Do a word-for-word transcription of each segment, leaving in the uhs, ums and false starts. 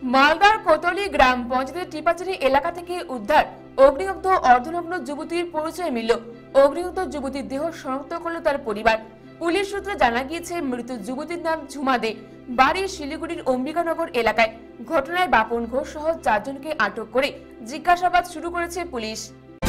মালদার কোতলি গ্রাম পঞ্চায়েতের টিপাচারি এলাকা থেকে উদ্ধার অগ্নিদগ্ধ অর্ধনগ্ন যুবতীর পরিচয় মিলল। অগ্নিদগ্ধ যুবতীর দেহ শনাক্ত করল তার পরিবার। পুলিশ সূত্রে জানা গিয়েছে, মৃত যুবতীর নাম ঝুমা দে, বাড়ি শিলিগুড়ির অম্বিকানগর এলাকায়। ঘটনায় বাপন ঘোষ সহ চারজনকে আটক করে জিজ্ঞাসাবাদ শুরু করেছে পুলিশ।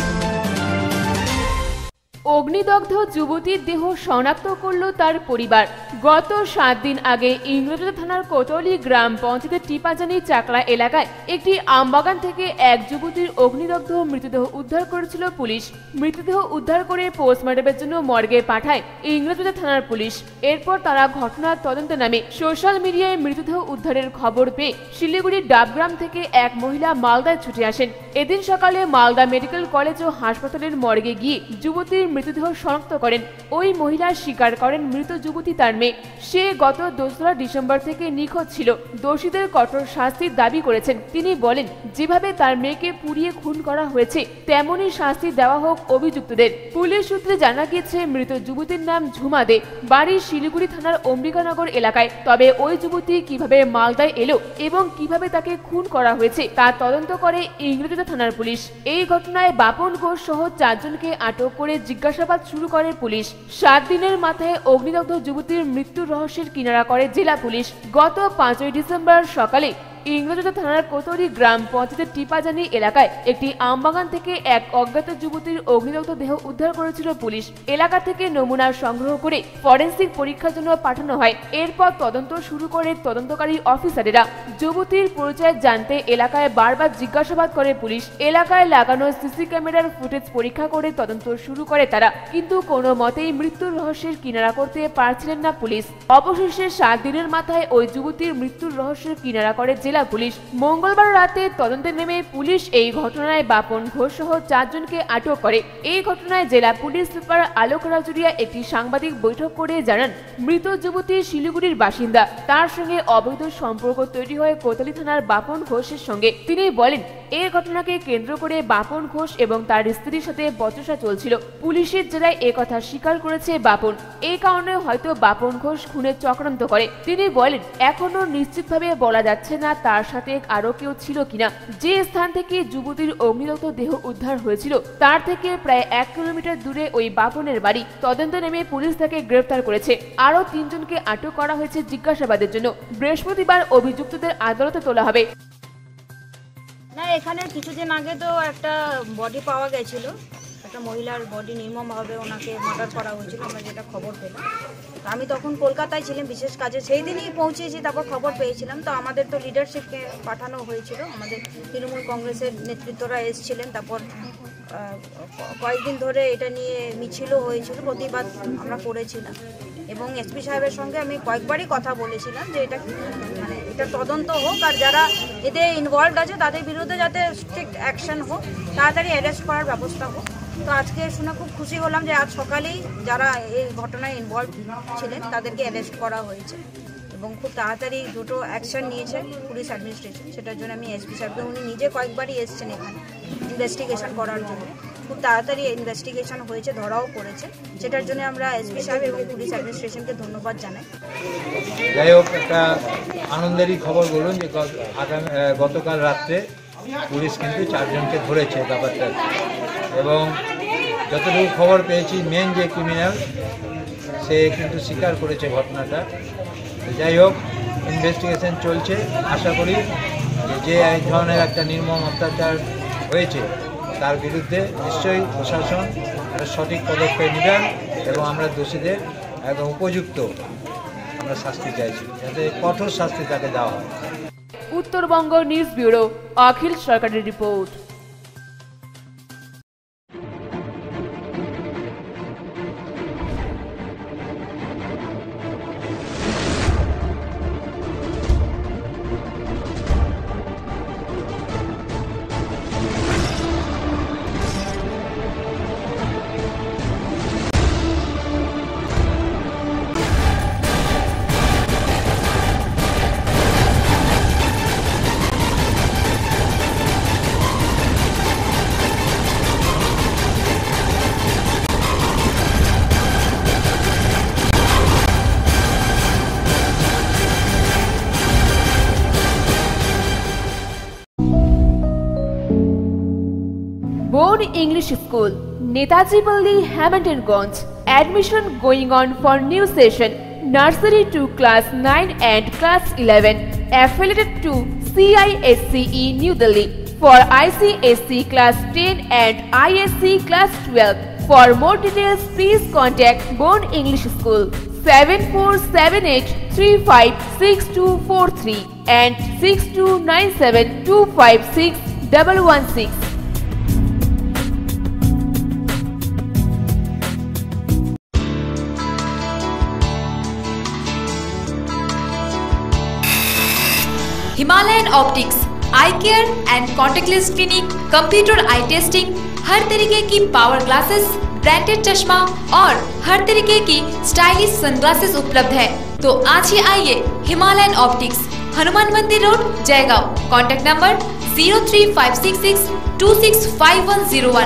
অগ্নিদগ্ধ যুবতীর দেহ শনাক্ত করল তার পরিবার। গত সাত দিন আগে ইংরেজবাজার থানার কোতলি গ্রাম পঞ্চায়েতের টিপাজানি চাকলা এলাকায় একটি আমবাগান থেকে এক যুবতীর অগ্নিদগ্ধ মৃতদেহ উদ্ধার করেছিল পুলিশ। মৃতদেহ উদ্ধার করে পোস্টমর্টমের জন্য মর্গে পাঠায় ইংরেজবাজার থানার পুলিশ। এরপর তারা ঘটনার তদন্তে নামে সোশ্যাল মিডিয়ায় মৃতদেহ উদ্ধারের খবর পেয়ে শিলিগুড়ির ডাবগ্রাম থেকে এক মহিলা মালদায় ছুটে আসেন। এদিন সকালে মালদা মেডিকেল কলেজ ও হাসপাতালের মর্গে গিয়ে যুবতীর মৃতদেহ শনাক্ত করেন। ওই মহিলা স্বীকার করেন, মৃত যুবতী তার মেয়ে। সে গত দোসরা ডিসেম্বর থেকে নিখোঁজ ছিল। দোষীদের কঠোর শাস্তির দাবি করেছেন। তিনি বলেন, যেভাবে তার মেয়েকে পুড়িয়ে খুন করা হয়েছে তেমনই শাস্তি দেওয়া হোক অভিযুক্তদের। পুলিশ সূত্রে জানা গিয়েছে, মৃত যুবতীর নাম ঝুমা দে, বাড়ি শিলিগুড়ি থানার অম্বিকানগর এলাকায়। তবে ওই যুবতী কিভাবে মালদায় এলো এবং কিভাবে তাকে খুন করা হয়েছে তা তদন্ত করে ইংরেজবাজার থানার পুলিশ। এই ঘটনায় বাপন ঘোষ সহ চারজনকে আটক করে জিজ্ঞাসাবাদ শুরু করে পুলিশ। সাত দিনের মাথায় অগ্নিদগ্ধ যুবতীর মৃত্যুর রহস্যের কিনারা করে জেলা পুলিশ। গত পাঁচই ডিসেম্বর সকালে ইংরেজবাজার থানার কোতলি গ্রাম পঞ্চায়েতের টিপাজানি এলাকায় একটি আমবাগান থেকে এক অজ্ঞাত যুবতীর অগ্নিদগ্ধ দেহ উদ্ধার করেছিল পুলিশ। এলাকা থেকে নমুনা সংগ্রহ করে ফরেনসিক পরীক্ষার জন্য পাঠানো হয়। এরপর তদন্ত শুরু করে তদন্তকারী অফিসারেরা। যুবতীর পরিচয় জানতে এলাকায় বারবার জিজ্ঞাসাবাদ করে পুলিশ। এলাকায় লাগানো সিসি ক্যামেরার ফুটেজ পরীক্ষা করে তদন্ত শুরু করে তারা, কিন্তু কোনো মতেই মৃত্যুর রহস্যের কিনারা করতে পারছিলেন না পুলিশ। অবশেষে সাত দিনের মাথায় ওই যুবতীর মৃত্যুর রহস্যের কিনারা করে জেলা পুলিশ। মঙ্গলবার রাতে তদন্তে নেমে পুলিশ এই ঘটনায় বাপন ঘোষ সহ চারজনকে আটক করে। এই ঘটনায় জেলা পুলিশ সুপার আলোক রাজুরিয়া একটি সাংবাদিক বৈঠক করে জানান, মৃত যুবতী শিলিগুড়ির বাসিন্দা। তার সঙ্গে অবৈধ সম্পর্ক তৈরি হয় কোতলি থানার বাপন ঘোষের সঙ্গে। তিনি বলেন, এই ঘটনাকে কেন্দ্র করে বাপন ঘোষ এবং তার স্ত্রীর সাথে বচসা চলছিল। পুলিশের জেলায় একথা স্বীকার করেছে বাপন। এই কারণে হয়তো বাপন ঘোষ খুনের চক্রান্ত করে। তিনি বলেন, এখনো নিশ্চিতভাবে বলা যাচ্ছে না তার সাথে আরো কেউ ছিল কিনা। যে স্থান থেকে যুবতীর অগ্নিদগ্ধ দেহ উদ্ধার হয়েছিল তার থেকে প্রায় এক কিলোমিটার দূরে ওই বাপনের বাড়ি। তদন্তে নেমে পুলিশ তাকে গ্রেফতার করেছে। আরো তিনজনকে আটক করা হয়েছে জিজ্ঞাসাবাদের জন্য। বৃহস্পতিবার অভিযুক্তদের আদালতে তোলা হবে। না, এখানে কিছুদিন আগে তো একটা বডি পাওয়া গেছিল, একটা মহিলার বডি নির্মমভাবে ওনাকে মার্ডার করা হয়েছিল, আমরা যেটা খবর পেলাম। আমি তখন কলকাতায় ছিলাম বিশেষ কাজে, সেই দিনই পৌঁছেছি, তারপর খবর পেয়েছিলাম। তো আমাদের তো লিডারশিপকে পাঠানো হয়েছিল, আমাদের তৃণমূল কংগ্রেসের নেতৃত্বরা এসেছিলেন। তারপর কয়েকদিন ধরে এটা নিয়ে মিছিলও হয়েছিল, প্রতিবাদ আমরা করেছিলাম এবং এসপি সাহেবের সঙ্গে আমি কয়েকবারই কথা বলেছিলাম যে এটা মানে এটা তদন্ত হোক, আর যারা এতে ইনভলভড আছে তাদের বিরুদ্ধে যাতে স্ট্রিক্ট অ্যাকশন হোক, তাড়াতাড়ি অ্যারেস্ট করার ব্যবস্থা হোক। তো আজকে শুনে খুব খুশি হলাম যে আজ সকালেই যারা এই ঘটনায় ইনভলভ ছিলেন তাদেরকে অ্যারেস্ট করা হয়েছে এবং খুব তাড়াতাড়ি দুটো অ্যাকশন নিয়েছে পুলিশ অ্যাডমিনিস্ট্রেশন। সেটার জন্য আমি এসপি সাহেবকে, উনি নিজে কয়েকবারই এসেছেন এখানে ইনভেস্টিগেশন করার জন্য। খুব তাড়াতাড়ি ইনভেস্টিগেশন হয়েছে, ধরাও পড়েছে, সেটার জন্য আমরা এসপি সাহেব এবং পুলিশ অ্যাডমিনিস্ট্রেশনকে ধন্যবাদ জানাই। যাই হোক, একটা আনন্দেরই খবর বলুন যে আগামী গতকাল রাত্রে পুলিশ কিন্তু চারজনকে ধরেছে ব্যাপারটা, এবং যতটুকু খবর পেয়েছি মেন যে ক্রিমিনাল সে কিন্তু স্বীকার করেছে ঘটনাটা। যাই হোক, ইনভেস্টিগেশন চলছে। আশা করি যে যে এই ধরনের একটা নির্মম অত্যাচার হয়েছে তার বিরুদ্ধে নিশ্চয়ই প্রশাসন একটা সঠিক পদক্ষেপ নেবেন এবং আমরা দোষীদের একদম উপযুক্ত আমরা শাস্তি চাইছি, যাতে কঠোর শাস্তি তাকে দেওয়া হয়। উত্তরবঙ্গ নিউজ ব্যুরো, অখিল সরকারের report. Bone English School, Netaji Palli, Hamiltonganj. Admission going on for new session nursery to class nine and class eleven. Affiliated to C I S C E New Delhi. For I C S C class ten and I S C class twelve. For more details, please contact Bone English School seven four seven eight three five six two four three and six two nine seven two five six one one six. Himalayan optics eye care and contactless clinic, computer eye testing, हर तरीके की power glasses, branded चश्मा और हर तरीके की stylish sunglasses उपलब्ध है। तो आज ही आइए Himalayan optics, Hanuman Mandir road, Jaigaon. Contact number zero three five six six two six five one zero one.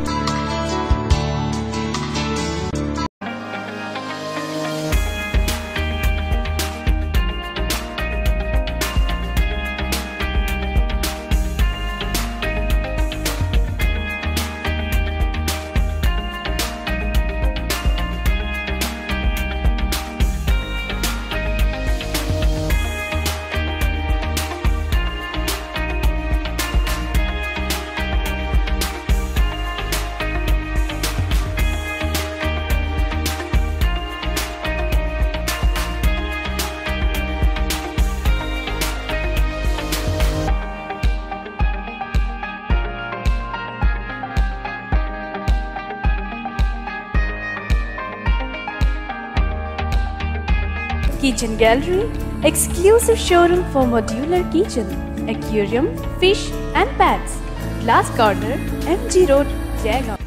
Kitchen Gallery, exclusive showroom for modular kitchen, aquarium, fish and pets. Glass Corner, M G Road, Jaigaon.